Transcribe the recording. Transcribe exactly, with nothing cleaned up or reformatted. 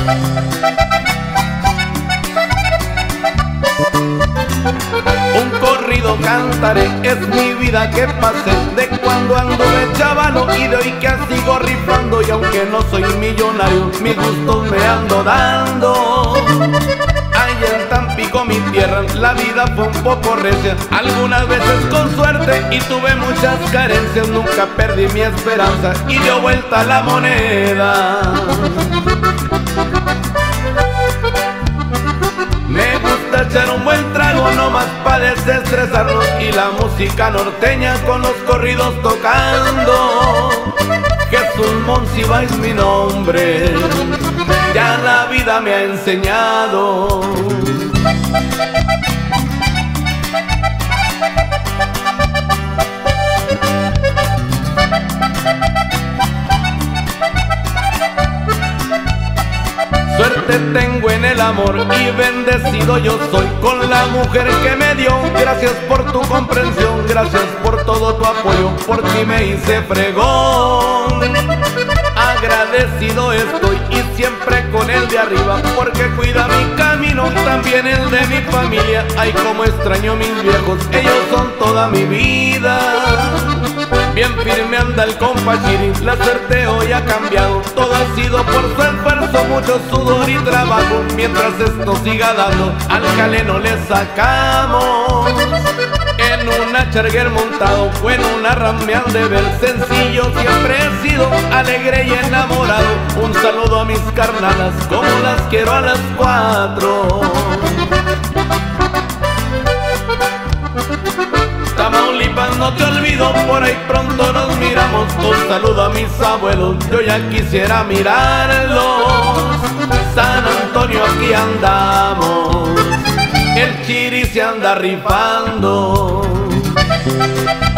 Un corrido cantaré, es mi vida que pasé, de cuando anduve chavalo y de hoy que sigo rifando. Y aunque no soy millonario, mis gustos me ando dando. Allá en Tampico, mi tierra, la vida fue un poco recia, algunas veces con suerte y tuve muchas carencias. Nunca perdí mi esperanza y dio vuelta la moneda. Me gusta echar un buen trago nomás pa' desestresarnos, y la música norteña con los corridos tocando. Jesús Monsiva es mi nombre, ya la vida me ha enseñado. Suerte tengo en el amor y bendecido yo soy con la mujer que me dio. Gracias por tu comprensión, gracias por todo tu apoyo, por ti me hice fregón. Agradecido estoy y siempre con el de arriba, porque cuida mi camino, también el de mi familia. Ay, cómo extraño a mis viejos, ellos son toda mi vida. Bien firme anda el compa Chiri, la suerte hoy ha cambiado. Todo ha sido por su esfuerzo, mucho sudor y trabajo. Mientras esto siga dando, al jale no le sacamos. En una charger montado, o en una rameal de ver, sencillo siempre he sido, alegre y enamorado. Un saludo a mis carnalas, como las quiero a las cuatro. Tamaulipas no te olvido, por ahí pronto nos miramos. Un saludo a mis abuelos, yo ya quisiera mirarlos. San Antonio, aquí andamos, el Chiri se anda rifando.